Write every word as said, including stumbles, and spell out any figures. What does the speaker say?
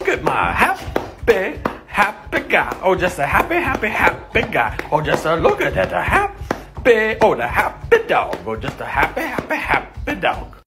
at my happy, happy guy. Oh, just a happy, happy, happy guy. Oh, just a look at that, a happy, oh, the happy dog. Oh, just a happy, happy, happy dog.